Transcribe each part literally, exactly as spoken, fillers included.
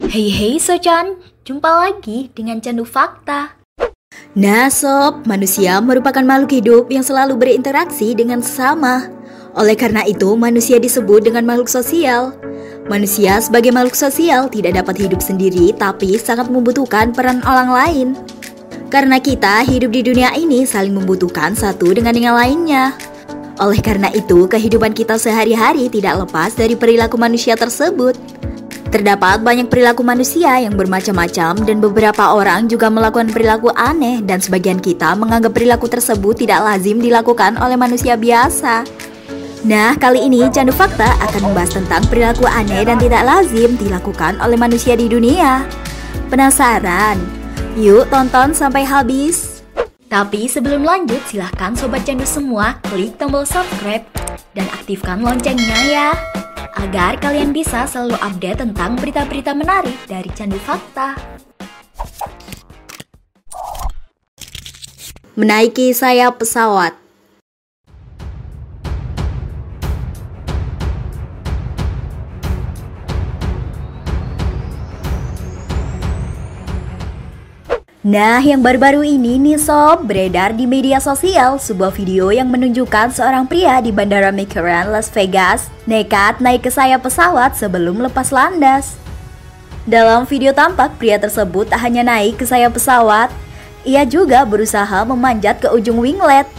Hey hey Sochan, jumpa lagi dengan Candu Fakta. Nah sob, manusia merupakan makhluk hidup yang selalu berinteraksi dengan sesama. Oleh karena itu, manusia disebut dengan makhluk sosial. Manusia sebagai makhluk sosial tidak dapat hidup sendiri, tapi sangat membutuhkan peran orang lain. Karena kita hidup di dunia ini saling membutuhkan satu dengan yang lainnya. Oleh karena itu, kehidupan kita sehari-hari tidak lepas dari perilaku manusia tersebut. Terdapat banyak perilaku manusia yang bermacam-macam dan beberapa orang juga melakukan perilaku aneh dan sebagian kita menganggap perilaku tersebut tidak lazim dilakukan oleh manusia biasa. Nah, kali ini Candu Fakta akan membahas tentang perilaku aneh dan tidak lazim dilakukan oleh manusia di dunia. Penasaran? Yuk tonton sampai habis. Tapi sebelum lanjut, silahkan Sobat Candu semua klik tombol subscribe dan aktifkan loncengnya ya, agar kalian bisa selalu update tentang berita-berita menarik dari Candu Fakta. Menaiki sayap pesawat. Nah, yang baru-baru ini nih sob, beredar di media sosial sebuah video yang menunjukkan seorang pria di Bandara McCarran, Las Vegas nekat naik ke sayap pesawat sebelum lepas landas. Dalam video tampak pria tersebut tak hanya naik ke sayap pesawat, ia juga berusaha memanjat ke ujung winglet.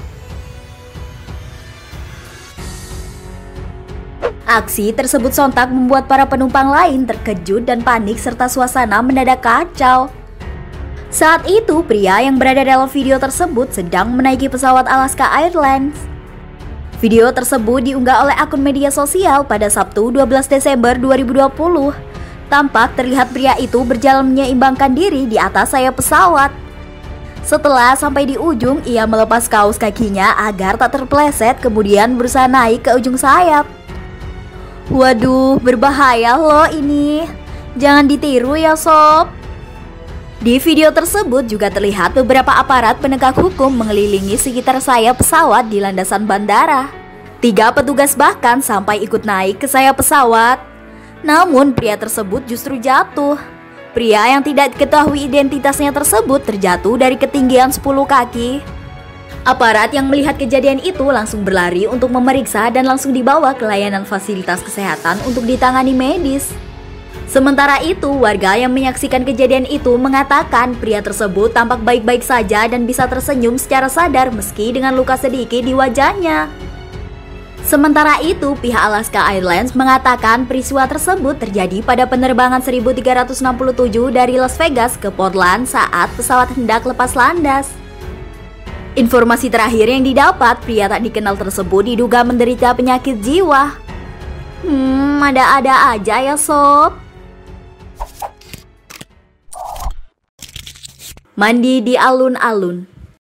Aksi tersebut sontak membuat para penumpang lain terkejut dan panik serta suasana mendadak kacau. Saat itu, pria yang berada dalam video tersebut sedang menaiki pesawat Alaska Airlines. Video tersebut diunggah oleh akun media sosial pada Sabtu dua belas Desember dua ribu dua puluh. Tampak terlihat pria itu berjalan menyeimbangkan diri di atas sayap pesawat. Setelah sampai di ujung, ia melepas kaos kakinya agar tak terpeleset, kemudian berusaha naik ke ujung sayap. Waduh, berbahaya loh ini. Jangan ditiru ya sob. Di video tersebut juga terlihat beberapa aparat penegak hukum mengelilingi sekitar sayap pesawat di landasan bandara. Tiga petugas bahkan sampai ikut naik ke sayap pesawat. Namun pria tersebut justru jatuh. Pria yang tidak diketahui identitasnya tersebut terjatuh dari ketinggian sepuluh kaki. Aparat yang melihat kejadian itu langsung berlari untuk memeriksa dan langsung dibawa ke layanan fasilitas kesehatan untuk ditangani medis. Sementara itu, warga yang menyaksikan kejadian itu mengatakan pria tersebut tampak baik-baik saja dan bisa tersenyum secara sadar meski dengan luka sedikit di wajahnya. Sementara itu, pihak Alaska Airlines mengatakan peristiwa tersebut terjadi pada penerbangan seribu tiga ratus enam puluh tujuh dari Las Vegas ke Portland saat pesawat hendak lepas landas. Informasi terakhir yang didapat, pria tak dikenal tersebut diduga menderita penyakit jiwa. Hmm, ada-ada aja ya sob. Mandi di alun-alun.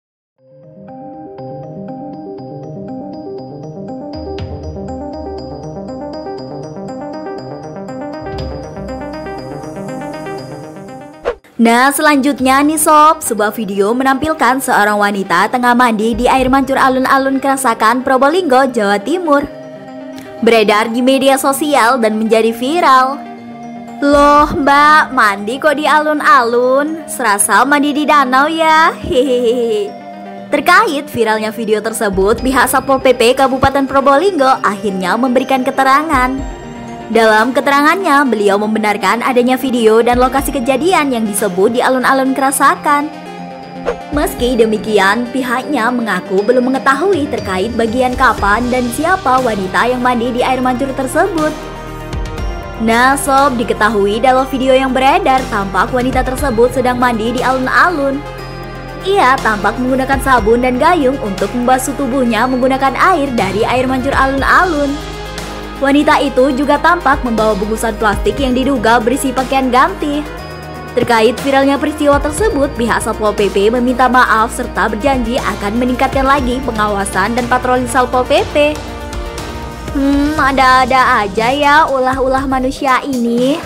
Nah, selanjutnya nih sob, sebuah video menampilkan seorang wanita tengah mandi di air mancur alun-alun Krasakan, Probolinggo, Jawa Timur. Beredar di media sosial dan menjadi viral. Loh mbak, mandi kok di alun-alun? Serasa mandi di danau ya? Hehehe. Terkait viralnya video tersebut, pihak Satpol P P Kabupaten Probolinggo akhirnya memberikan keterangan. Dalam keterangannya, beliau membenarkan adanya video dan lokasi kejadian yang disebut di alun-alun Krasakan. Meski demikian, pihaknya mengaku belum mengetahui terkait bagian kapan dan siapa wanita yang mandi di air mancur tersebut. Nah sob, diketahui dalam video yang beredar tampak wanita tersebut sedang mandi di alun-alun. Ia tampak menggunakan sabun dan gayung untuk membasuh tubuhnya menggunakan air dari air mancur alun-alun. Wanita itu juga tampak membawa bungkusan plastik yang diduga berisi pakaian ganti. Terkait viralnya peristiwa tersebut, pihak Satpol P P meminta maaf serta berjanji akan meningkatkan lagi pengawasan dan patroli Satpol P P. Hmm, ada-ada aja ya ulah-ulah manusia ini.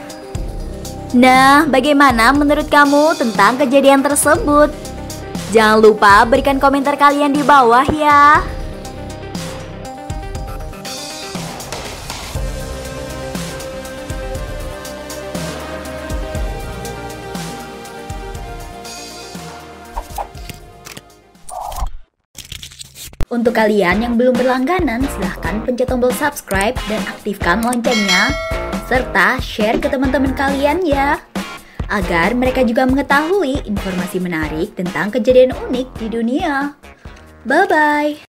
Nah, bagaimana menurut kamu tentang kejadian tersebut? Jangan lupa berikan komentar kalian di bawah ya. Untuk kalian yang belum berlangganan, silahkan pencet tombol subscribe dan aktifkan loncengnya, serta share ke teman-teman kalian ya, agar mereka juga mengetahui informasi menarik tentang kejadian unik di dunia. Bye-bye!